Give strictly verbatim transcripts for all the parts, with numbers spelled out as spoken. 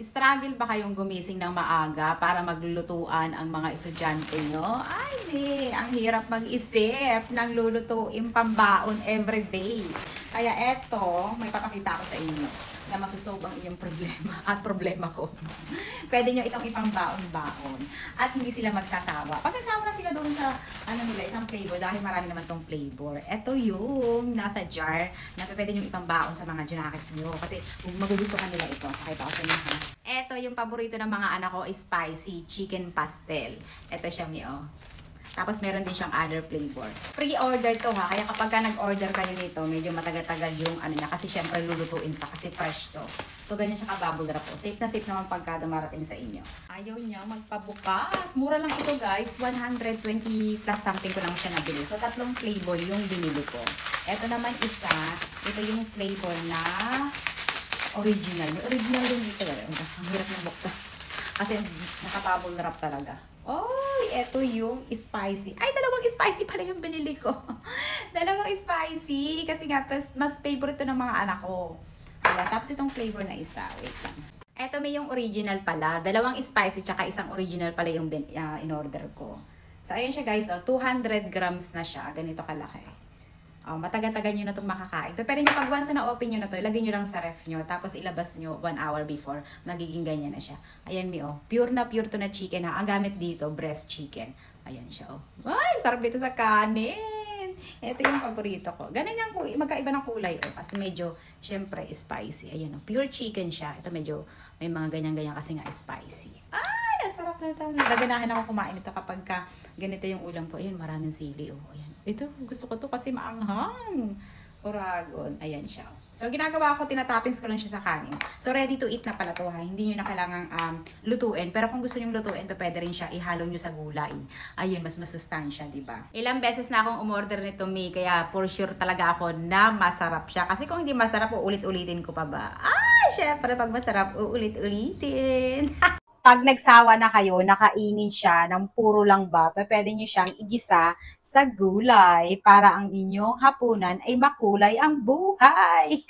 Struggle ba kayong gumising ng maaga para maglulutuan ang mga estudyante nyo? Ay, di. Ang hirap mag-isip ng lulutuin pambaon everyday. Kaya eto, may papakita ko sa inyo na masusolve ang inyong problema at problema ko. Pwede nyo itong ipambaon-baon at hindi sila magsasawa. Pag nasawa na sila doon sa ano nila, isang flavor, dahil marami naman tong flavor. Ito yung nasa jar na pwede nyo ipambaon sa mga junakis nyo. Kasi kung magugustuhan nila ito, pakita ko sa inyo ha. Ito yung paborito ng mga anak ko, spicy chicken pastel. Ito siya, Mio. Tapos meron din siyang other flavor. Pre-order to ha, kaya kapag ka nag-order kayo nito, medyo matagal-tagal yung ano niya kasi syempre lulutuin pa kasi fresh to. So ganyan siya ka-bubble wrap po. Safe na safe naman pagka dumarating sa inyo. Ayaw niya magpabukas. Mura lang ito guys, one hundred twenty plus something ko lang siya nabili. So tatlong flavor yung binili ko. Ito naman isa, ito yung flavor na original. Yung original din dito. Ang hirap ng buksan. Kasi naka-bubble wrap talaga. Oh, ito yung spicy. Ay, dalawang spicy pala yung binili ko. Dalawang spicy. Kasi nga, mas favorite to ng mga anak ko. Ayan, tapos itong flavor na isa. Wait lang. Ito may yung original pala. Dalawang spicy tsaka isang original pala yung uh, in-order ko. So, ayan siya guys. Oh, two hundred grams na siya. Ganito kalaki. Oh, matagal-tagal nyo na itong makakain. Pero nyo pag once na open nyo na ito, ilagay nyo lang sa ref nyo. Tapos ilabas nyo one hour before. Magiging ganyan na siya. Ayan mi oh. Pure na pure to na chicken ha. Ang gamit dito, breast chicken. Ayan siya oh. Ay, sarap dito sa kanin. Ito yung paborito ko. Ganun yung magkaiba ng kulay oh. Kasi medyo, syempre, spicy. Ayan oh. Pure chicken siya. Ito medyo, may mga ganyan-ganyan kasi nga spicy. Ay, ang sarap na ito. Nagaganahan ako kumain ito kapag ka ganito yung ulam po. Ayan, maraming sili oh. Ayan. Ito, gusto ko to kasi maanghang. Oragon. Ayan siya. So, ginagawa ko, tinatoppings ko lang siya sa kanin. So, ready to eat na pala to ha. Hindi nyo na kailangang um, lutuin. Pero kung gusto nyo lutuin, pwede rin siya ihalo nyo sa gulay. Ayun, mas masustansya, diba? Ilang beses na akong umorder nito, Mi. Kaya, for sure talaga ako na masarap siya. Kasi kung hindi masarap, uulit-ulitin ko pa ba? Ah, syempre, pag masarap, uulit-ulitin. Pag nagsawa na kayo, nakainin siya ng puro lang ba, pwede nyo siyang igisa sa gulay para ang inyong hapunan ay makulay ang buhay.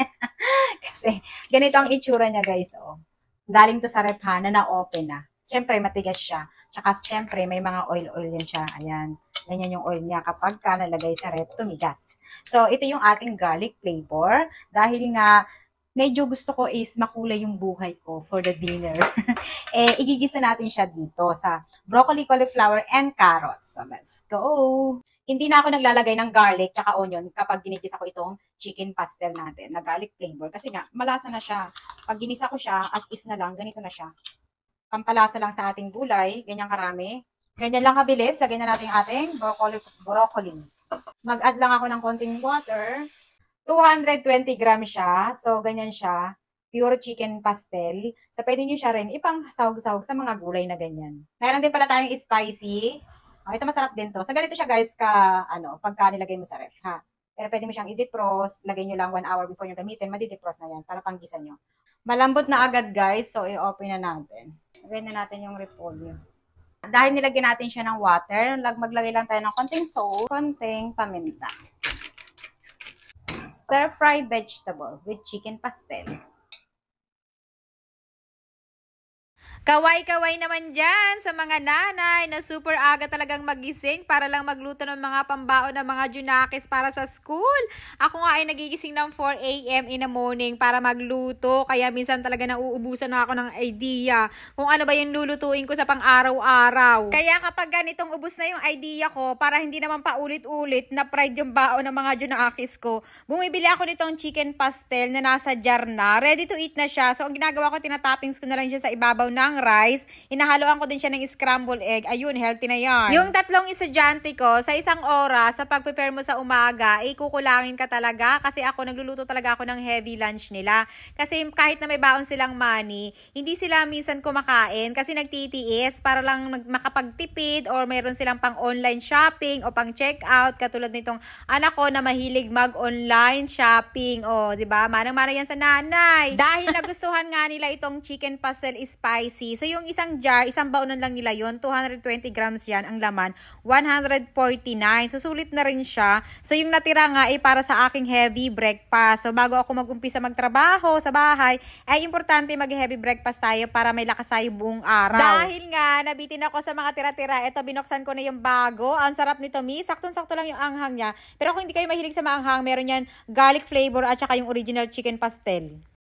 Kasi ganito ang itsura niya guys. Oh. Galing to sa ref na na-open na. Siyempre matigas siya. Tsaka siyempre may mga oil-oil yan siya. Ayan. Ganyan yung oil niya kapag ka nalagay sa ref, tumigas. So ito yung ating garlic flavor. Dahil nga medyo gusto ko is makulay yung buhay ko for the dinner. eh, igigisa natin siya dito sa broccoli, cauliflower, and carrots. So, let's go! Hindi na ako naglalagay ng garlic tsaka onion kapag ginigisa ko itong chicken pastel natin na garlic flavor. Kasi nga, malasa na siya. Pag ginisa ko siya, as is na lang, ganito na siya. Pampalasa lang sa ating gulay, ganyan karami. Ganyan lang kabilis, lagay na natin ating broccoli. broccoli. Mag-add lang ako ng konting water. two hundred twenty grams siya. So, ganyan siya. Pure chicken pastel. So, pwede nyo siya rin ipang sahog-sahog sa mga gulay na ganyan. Meron din pala tayong spicy. Oh, ito masarap din to. So, ganito siya guys ka, ano, pagka nilagay mo sa ref, ha. Pero pwede mo siyang i-defrost. Lagay nyo lang one hour before nyo gamitin. Madi-defrost na yan para panggisa nyo. Malambot na agad guys. So, i-open na natin. Lagay na natin yung repolyo. Dahil nilagyan natin siya ng water, maglagay lang tayo ng konting salt, konting paminta. Stir-fry vegetable with chicken pastel. Kaway-kaway naman dyan sa mga nanay na super aga talagang magising para lang magluto ng mga pambaon ng mga junakis para sa school. Ako nga ay nagigising ng four A M in the morning para magluto. Kaya minsan talaga nauubusan na ako ng idea kung ano ba yung lulutuin ko sa pang-araw-araw. Kaya kapag ganitong ubus na yung idea ko, para hindi naman paulit-ulit na fried yung baon ng mga junakis ko, bumibili ako nitong chicken pastel na nasa jar na. Ready to eat na siya. So ang ginagawa ko, tinatoppings ko na lang siya sa ibabaw ng rice. Inahaloan ko din siya ng scrambled egg. Ayun, healthy na yan. Yung tatlong estudyante ko, sa isang oras, sa pag-prepare mo sa umaga, ay kukulangin ka talaga. Kasi ako, nagluluto talaga ako ng heavy lunch nila. Kasi kahit na may baon silang money, hindi sila minsan kumakain kasi nagtitiis para lang makapagtipid or mayroon silang pang online shopping o pang check out. Katulad nitong anak ko na mahilig mag-online shopping. O, di ba? Manang-mana yan sa nanay. Dahil nagustuhan nga nila itong chicken pastel spicy, spicy. So yung isang jar, isang baonan lang nila yon, two hundred twenty grams yan ang laman, one hundred forty-nine. So sulit na rin siya. So yung natira nga ay para sa aking heavy breakfast. So bago ako mag-umpisa magtrabaho sa bahay, ay importante mag-heavy breakfast tayo para may lakas tayo buong araw. Dahil nga nabitin ako sa mga tira-tira, ito binuksan ko na yung bago. Ang sarap nito, mi. Saktong-sakto lang yung anghang niya. Pero kung hindi kayo mahilig sa maanghang, meron yan garlic flavor at saka yung original chicken pastel.